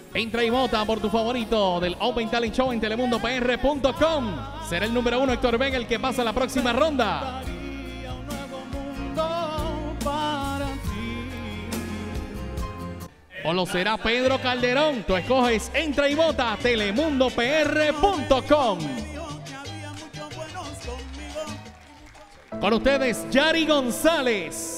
Entra y vota por tu favorito del Open Talent Show en telemundopr.com. Será el número 1 Héctor Vega el que pasa a la próxima ronda. O lo será Pedro Calderón. Tú escoges, entra y vota telemundopr.com. Con ustedes, Yari González.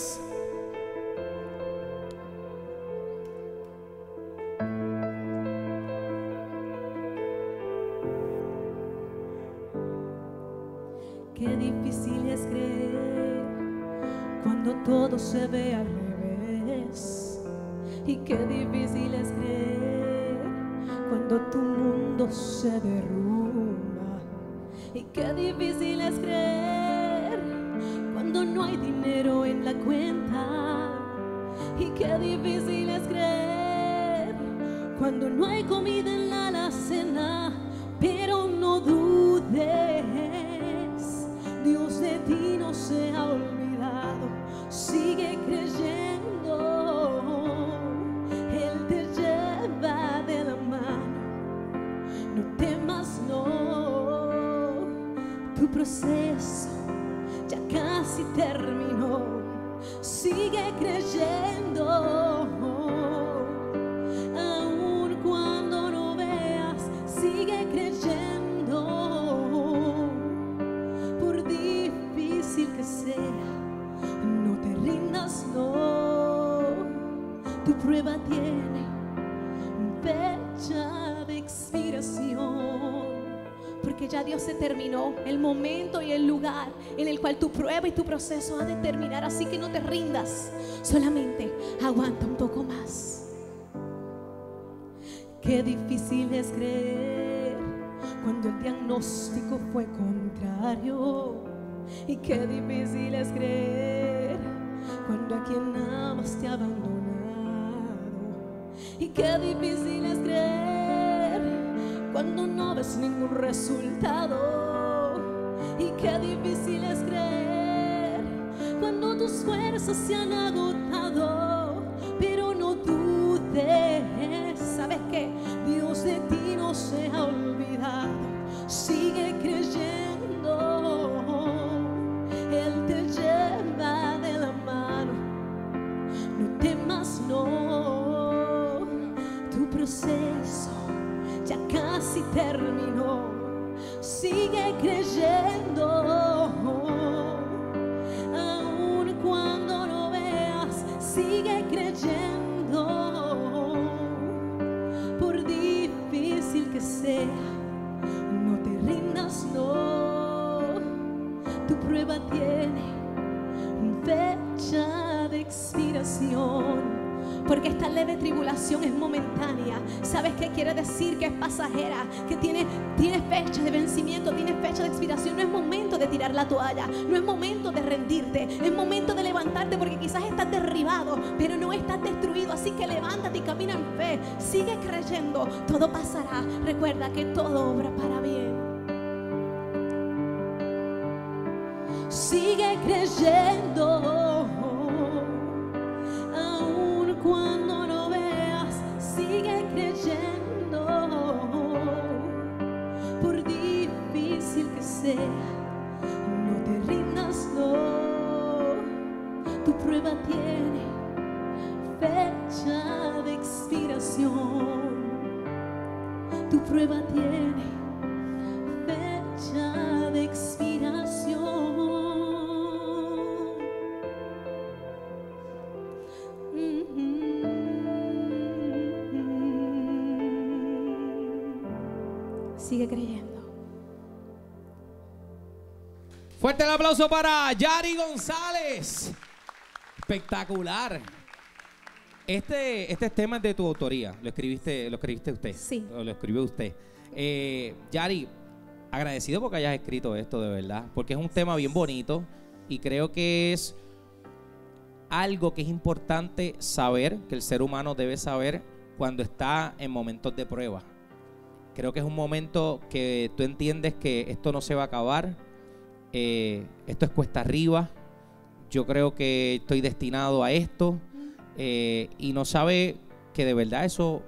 Qué difícil es creer cuando todo se ve al revés. Y qué difícil es creer cuando tu mundo se derrumba. Y qué difícil es creer cuando no hay dinero en la cuenta. Y qué difícil es creer cuando no hay comida en la alacena. Pero no dudes, Dios de ti no se ha olvidado. Sigue creyendo, Él te lleva de la mano. No temas, no, tu proceso ya casi terminó. Sigue creyendo, aun cuando no veas, sigue creyendo. Por difícil que sea, no te rindas, no. Tu prueba tiene fecha de expiración. Porque ya Dios se terminó el momento y el lugar en el cual tu prueba y tu proceso ha de terminar. Así que no te rindas, solamente aguanta un poco más. Qué difícil es creer cuando el diagnóstico fue contrario. Y qué difícil es creer cuando a quien amas te ha abandonado. Y qué difícil es creer cuando no ves ningún resultado. Y qué difícil es creer cuando tus fuerzas se han agotado. Pero no dudes, ¿sabes qué? Dios de ti no se ha olvidado. Sigue creyendo, Él te lleva de la mano. No temas, no, tu proceso ya casi terminó. Sigue creyendo, aun cuando no veas, sigue creyendo. Por difícil que sea, no te rindas, no. Tu prueba tiene fecha de expiración. Porque esta leve tribulación es momentánea. ¿Sabes qué quiere decir? Que es pasajera, que tiene fecha de vencimiento, tiene fecha de expiración. No es momento de tirar la toalla, no es momento de rendirte, es momento de levantarte, porque quizás estás derribado, pero no estás destruido. Así que levántate y camina en fe, sigue creyendo, todo pasará. Recuerda que todo obra para bien. Sigue creyendo, aun cuando no veas, sigue creyendo. Por difícil que sea, no te rindas, no. Tu prueba tiene fecha de expiración. Tu prueba tiene fecha de expiración. Sigue creyendo. Fuerte el aplauso para Yari González. Espectacular. Este tema es de tu autoría. Lo escribiste usted. Sí. Lo escribió usted. Yari, agradecido porque hayas escrito esto, de verdad. Porque es un tema bien bonito y creo que es algo que es importante saber, que el ser humano debe saber cuando está en momentos de prueba. Creo que es un momento que tú entiendes que esto no se va a acabar. Esto es cuesta arriba. Yo creo que estoy destinado a esto. Y no sabe que de verdad eso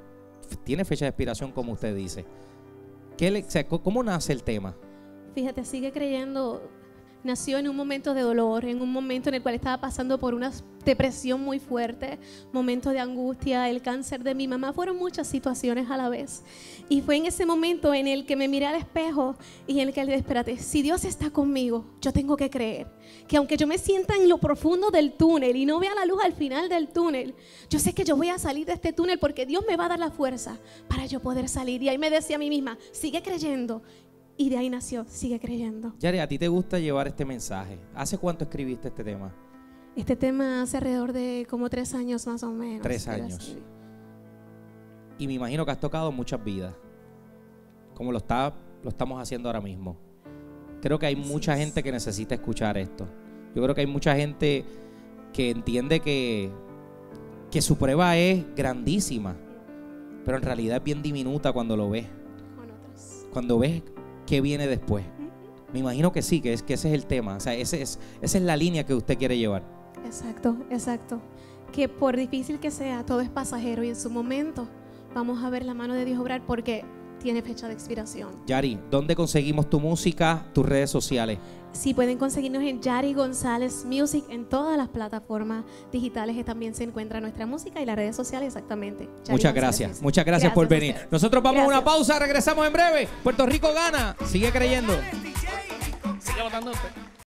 tiene fecha de expiración, como usted dice. ¿Cómo nace el tema? Fíjate, sigue creyendo. Nació en un momento de dolor, en un momento en el cual estaba pasando por una depresión muy fuerte, momentos de angustia, el cáncer de mi mamá, fueron muchas situaciones a la vez. Y fue en ese momento en el que me miré al espejo y en el que le dije, espérate, si Dios está conmigo, yo tengo que creer que aunque yo me sienta en lo profundo del túnel y no vea la luz al final del túnel, yo sé que yo voy a salir de este túnel porque Dios me va a dar la fuerza para yo poder salir. Y ahí me decía a mí misma, sigue creyendo. Y de ahí nació, sigue creyendo. Yari, ¿a ti te gusta llevar este mensaje? ¿Hace cuánto escribiste este tema? Este tema hace alrededor de como 3 años más o menos. 3 años. Y me imagino que has tocado muchas vidas, como lo estamos haciendo ahora mismo. Creo que hay mucha gente que necesita escuchar esto. Yo creo que hay mucha gente que entiende que su prueba es grandísima, pero en realidad es bien diminuta cuando lo ves. Cuando ves qué viene después. Me imagino que sí, que ese es el tema. O sea, esa es la línea que usted quiere llevar. Exacto, exacto. Que por difícil que sea, todo es pasajero y en su momento vamos a ver la mano de Dios obrar porque tiene fecha de expiración. Yari, ¿dónde conseguimos tu música, tus redes sociales? Sí, pueden conseguirnos en Yari González Music en todas las plataformas digitales que también se encuentra nuestra música y las redes sociales exactamente. Yari Muchas González gracias, Music. muchas gracias por venir. Nosotros vamos a una pausa, regresamos en breve. Puerto Rico gana, sigue creyendo. Sigue votando usted.